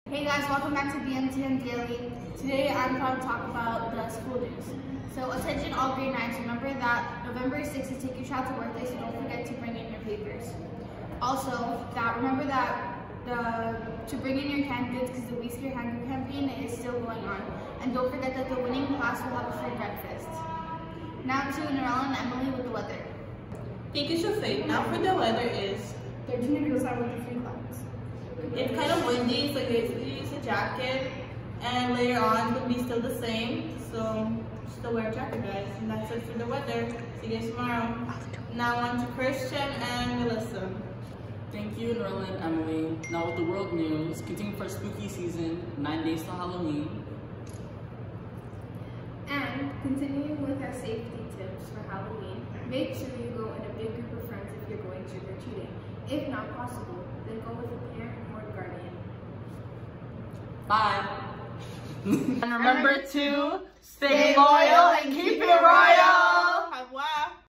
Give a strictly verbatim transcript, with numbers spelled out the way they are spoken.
Hey guys, welcome back to B M T M Daily. Today I'm going to talk about the school news. So attention all grade nines, remember that November sixth is Take Your Child to Work Day, so don't forget to bring in your papers. Also, that remember that the to bring in your canned goods because the We Scare Hunger campaign is still going on. And don't forget that the winning class will have a free breakfast. Now to Narelle and Emily with the weather. Thank you, Shafik. Now for the weather is thirteen degrees outside with the free clouds. It's kind of windy, so basically use a jacket. And later on, it'll be still the same. So still wear a jacket, guys. And that's it for the weather. See you guys tomorrow. Now on to Christian and Melissa. Thank you, Narelle and Emily. Now with the world news, continuing for spooky season, nine days till Halloween. And continuing with our safety tips for Halloween, make sure you go in a big group of friends if you're going trick-or-treating. If not possible, then go with a parent or a guardian. Bye. And remember to stay loyal and keep it royal!